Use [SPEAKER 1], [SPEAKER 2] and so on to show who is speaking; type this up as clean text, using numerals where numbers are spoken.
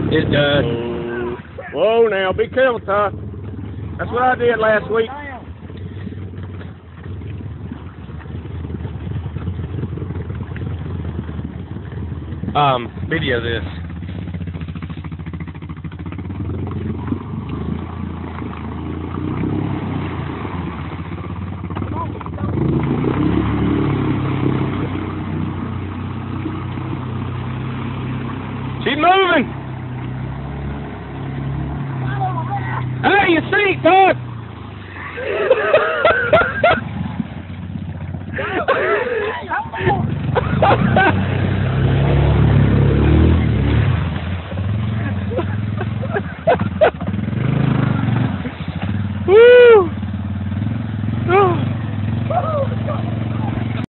[SPEAKER 1] It does.
[SPEAKER 2] Whoa, now, be careful, Todd. That's what I did last week.
[SPEAKER 1] Video this.